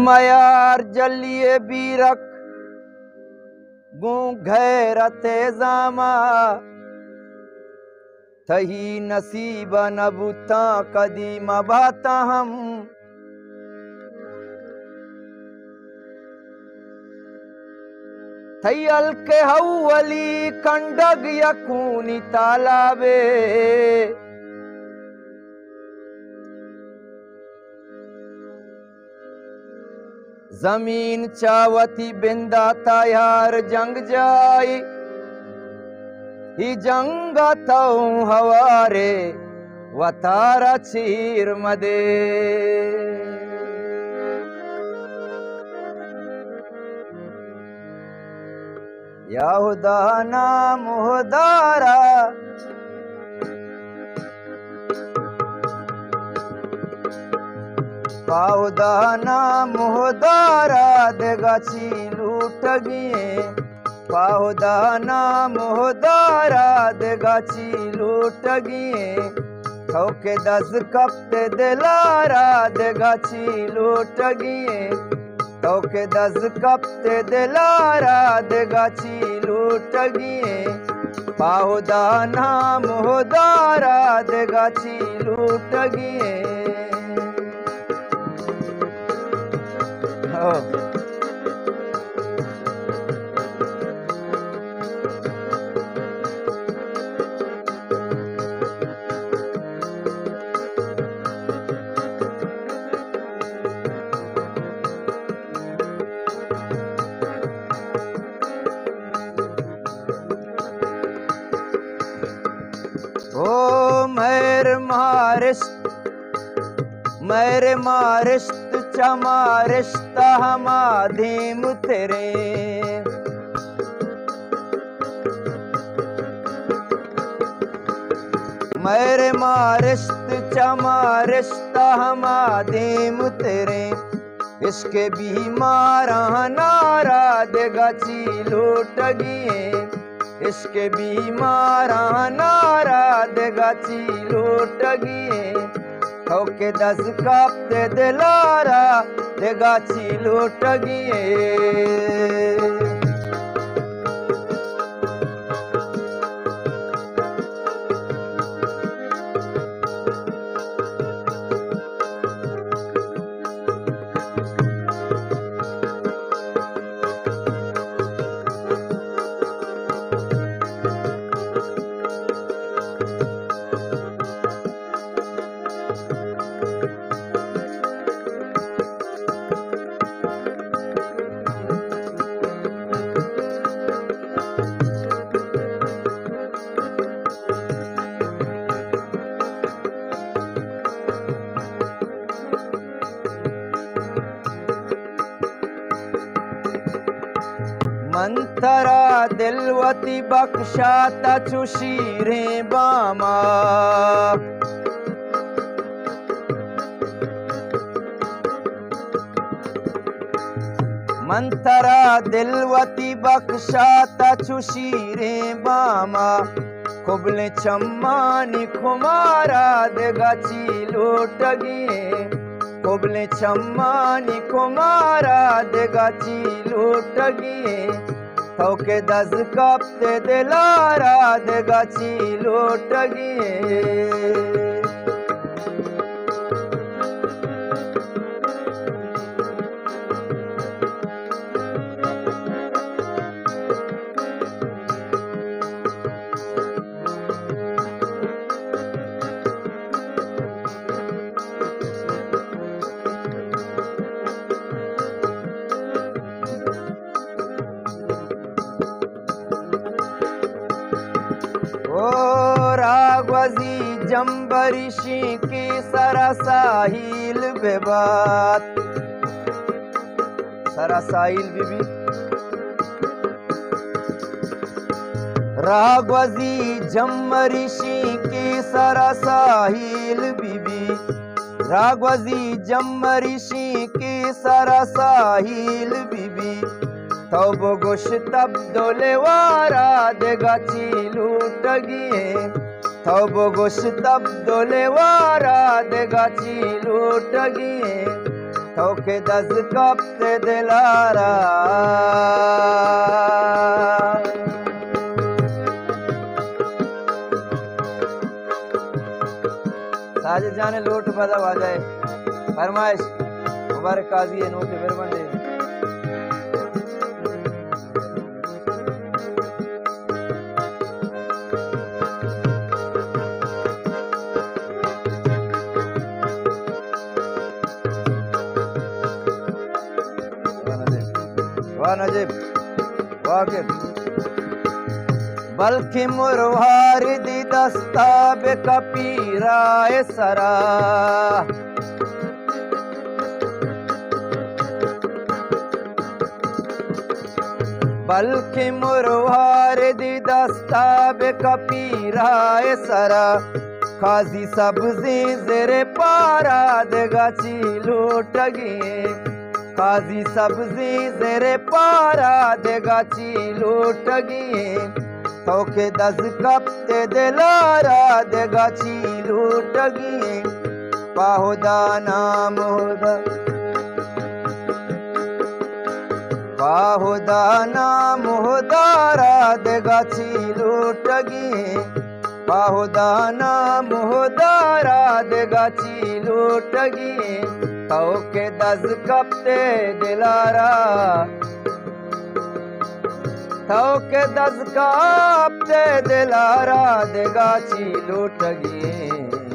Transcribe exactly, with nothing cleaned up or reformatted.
मयार जलिए बीरक गू घैरते जामा थही नसीब नबुता कदीम बाता हम थई अलके हवली कंडग यकूनी तालाबे जमीन चावती बिंदा तायार जंग जाई ही जंग ताऊ हवारे वतारा चीर मदे याहुदा नाम हुदारा पाहुदाना मोहदारा देगाची लूट गिए पाहुदाना मोहदारा देगाची लूट गिए थोके दस कप्ते दिलारा देगाची लूट गिए थोके दस कप्ते दिलारा देगाची लूट गिए पाहुदाना मोहदारा देगाची लूट गिए ओ मेरे मारिश्त मेरे मारिश्त चमारिश्ता हमाधीम तेरे मेरे मारिश्त चमारिश्ता हमाधीम तेरे इसके बीमारा नारा देगाची लूट गिए इसके बीमारा नारा देगाची लूट गिए थोके दस कापते दिलारा देगाची लूट गिए मंतरा दिलवती बख्शाता चुशीरे बामा मंतरा दिलवती बख्शाता चुशीरे बामा कुबले चम्मानी खुमारा देगाची लूट गिए कुबले चम्मानी खुमारा देगाची लूट गिए थोके दस कप्ते दिलारा देगाची लूट गिए रागवजी जम्बरिशी की सरासाहिल बेबात सरासाहिल बीबी रागवजी जम्बरिशी की सरासाहिल बीबी रागवजी जम्बरिशी की सरासाहिल बीबी तब गोश तब दोलेवारा देगाची लूट गिए तब गोश तब दोलेवारा देगाची लूट गिए तो के दस कप्ते दिलारा साजिद जाने लोट बदब आ जाए फरमाइश मुबारक काजी है नोट फिर बंदे वाह नजीब वाकिब बल्कि मुरवार दी दस्ताब कपीराए सरा बल्कि मुरवार दी दस्ताब कपीराए सरा खाजी सब्जी जेरे पारा देगा लूट गए काजी सब्जी जेरे पारा देगा लूट गए तो के दस कप्ते दिलारा देगा लूट गए पाहुदाना मोहदा पाहुदाना मोहदारा देगा लूट गए पाहुदाना मोहदारा देगा लूट गए तो के दस कप्ते दिलारा तो के दस कप्ते दिलारा देगा लूट गए।